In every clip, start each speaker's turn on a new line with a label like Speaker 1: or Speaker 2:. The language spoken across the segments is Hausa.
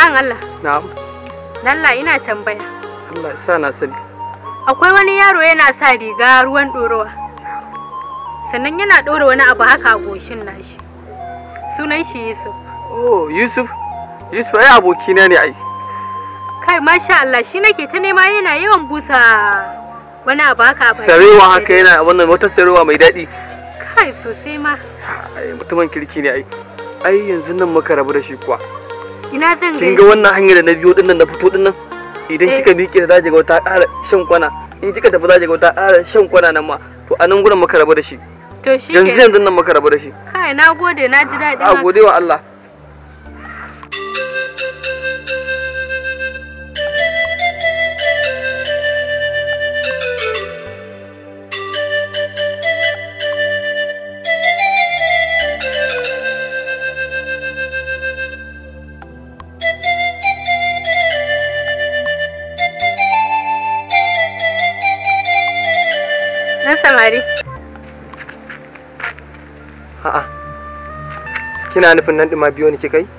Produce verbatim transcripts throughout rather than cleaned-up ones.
Speaker 1: Ban Allah.
Speaker 2: Na'am.
Speaker 1: Lalla ina tambaya.
Speaker 2: Allah sa na sani.
Speaker 1: Akwai wani yaro yana sa riga ruwan ɗorowa. Sannan yana ɗora wani abu haka a goshin nashi. Sunan shi Yusuf.
Speaker 2: Oh, Yusuf. Yusuf ai abokina ne ai.
Speaker 1: Kai masha Allah shi nake ta nema yana yawan busa wani abu haka a baki.
Speaker 2: Sarewa haka yana wannan wata sarewa mai daɗi.
Speaker 1: Kai sosai ma.
Speaker 2: Ai mutumin kirki ne ai. Ai yanzu nan muka rabu da shi kuwa.
Speaker 1: Ina zan
Speaker 2: kin ga wannan hanyar da na biyo din nan na fito din nan idan kika miƙe da zaje ga wata ƙara shan kwana in kika tafi zaje ga wata ƙara shan kwana nan ma to a nan gurin muka rabu da shi
Speaker 1: to shi
Speaker 2: yanzu yanzu nan muka rabu da shi
Speaker 1: kai na gode na ji daɗi
Speaker 2: a gode wa Allah.
Speaker 1: Samari.
Speaker 2: A'a. Kina nufin nan dima biyo ne kika yi?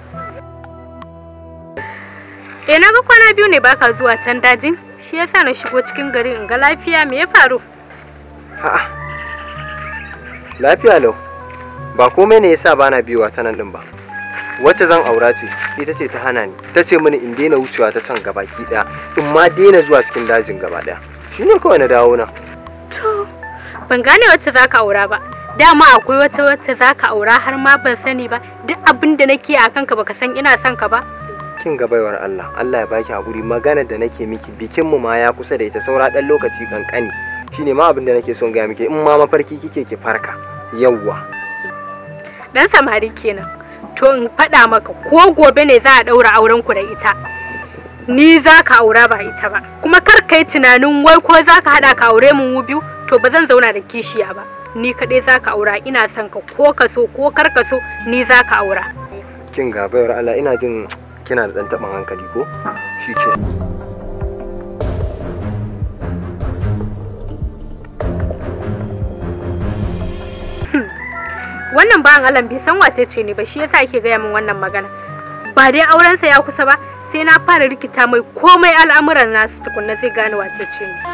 Speaker 1: Eh na ga kwana biyu ne baka zuwa can dajin. Shi yasa na shigo cikin gari in ga lafiya me ya faru?
Speaker 2: A'a. Lafiya lau. Ba komai ne yasa bana biyowa ta nan din ba. Wacce zan aura ce, ita ce ta hana ni. Ta ce mini in daina wucewa ta can gabaki daya, in ma daina zuwa cikin dajin gaba daya. Shine kawai na dawo na.
Speaker 1: To ban gane wacce zaka aura ba. Dama akwai wacce wacce zaka aura har ma ban sani ba. Duk abin da nake a kanka baka san ina son ka ba.
Speaker 2: Kin ga baiwar Allah, Allah ya baki hakuri. Maganar da nake miki bikin mu ma ya kusa da ita, saura dan lokaci kankani. Shine ma abin da nake son ga miki, in ma mafarki kike ki farka. Yawwa.
Speaker 1: Dan samari kenan. To in faɗa maka ko gobe ne za a daura auren ku da ita. Ni zaka aura ba ita ba. Kuma kar kai tunanin wai ko zaka hada ka aure mu biyu. To ba zan zauna da kishiya ba. Ni kaɗai za ka aura, ina son ka ko ka so ko kar ka so ni za ka aura.
Speaker 2: Kin ga bayar Allah ina jin kina da ɗan taɓin hankali ko? Shi ce.
Speaker 1: Wannan bayan Allah bai san wace ce ne ba shi yasa ake gaya min wannan magana. Ba dai aurensa ya kusa ba sai na fara rikita mai komai al'amuran nasu tukunna zai gane wace ce ne.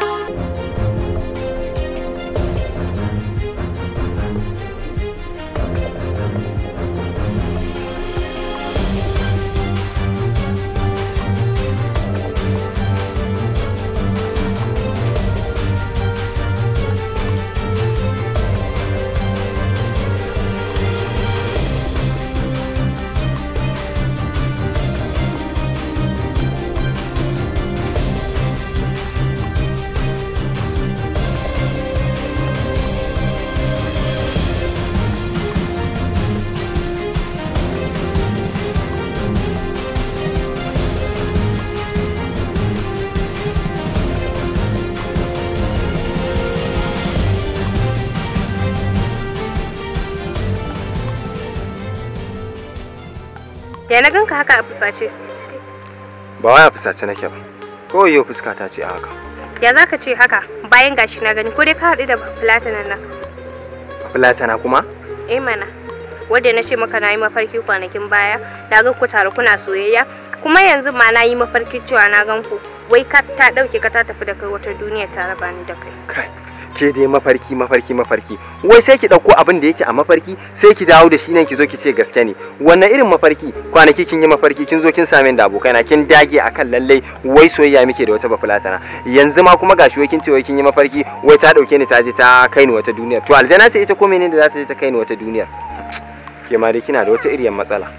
Speaker 1: Ya na ganka haka a fusace?
Speaker 2: Ba wai a fusace nake ba. Kawai yau fuska ta ce a haka.
Speaker 1: Ya zaka ce haka bayan gashi na gani ko dai ka haɗu da Fulatanan nan?
Speaker 2: Fulatana kuma?
Speaker 1: Eh mana. Wanda na ce maka na yi mafarki kwanakin baya, na ga ku tare kuna soyayya, kuma yanzu ma na yi mafarki cewa na gan ku. Wai ka ta dauke ka ta tafi da kai wata duniya ta raba ni da kai.
Speaker 2: Kai. Ke dai mafarki mafarki mafarki wai sai ki dauko abin da yake a mafarki sai ki dawo da shi nan ki zo ki ce gaske ne. Wannan irin mafarki kwanaki kin yi mafarki kin zo kin same da abokaina kin dage akan lallai wai soyayya muke da wata bafulatana, yanzu ma kuma gashi wai kin ce wai kin yi mafarki wai ta dauke ni ta je ta kai ni wata duniyar. To aljana sai ita ko menene da za ta je ta kai ni wata duniyar? Ke ma dai kina da wata iriyar matsala.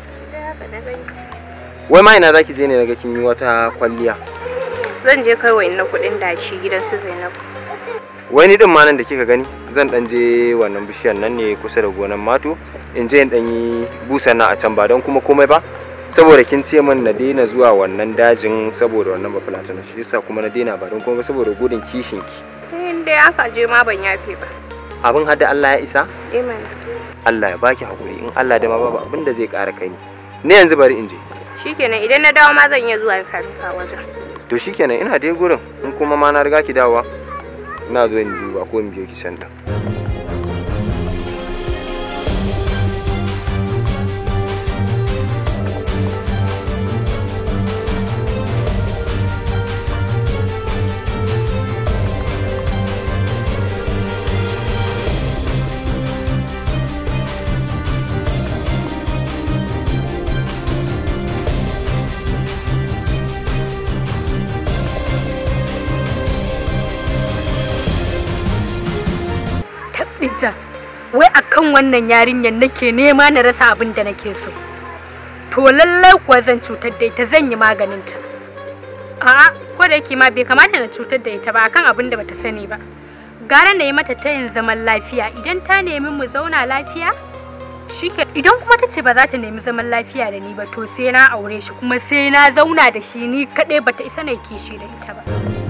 Speaker 2: Wai ma ina zaki je ne naga kin yi wata kwalliya?
Speaker 1: Zan je kai wa inna kudin dashi gidan su Zainabu.
Speaker 2: Wai ni din ma nan da kika gani zan dan je wannan bishiyar nan ne kusa da gonan mato in je in dan yi busan nan a can ba don kuma komai ba saboda kin ce min na daina zuwa wannan dajin saboda wannan bafulatana, shi yasa kuma na daina ba don kuma saboda gudun kishin ki.
Speaker 1: In dai aka je ma ban yafe ba.
Speaker 2: Abin hadda Allah ya isa?
Speaker 1: Eh mana.
Speaker 2: Allah ya baki hakuri, in Allah da ma babu abin da zai ƙara kai ni. Ne yanzu bari in je.
Speaker 1: Shikenan idan na dawo ma zan iya zuwa in sami ka wajen.
Speaker 2: To shikenan ina dai gurin, in kuma ma na riga ki dawowa ina zo in duba ko in biyo ki sanda.
Speaker 1: akan wannan yarinyar nake nema na rasa abin da nake so. To lallai kuwa zan cutar da ita, zan yi maganinta. A'a, ko da yake ma bai kamata na cutar da ita ba akan abin da bata sani ba. Gara na yi mata tayin zaman lafiya, idan ta nemi mu zauna lafiya shike, idan kuma ta ce ba za ta nemi zaman lafiya da ni ba to sai na aure shi kuma sai na zauna da shi ni kaɗai, bata isa na kishi da ita ba.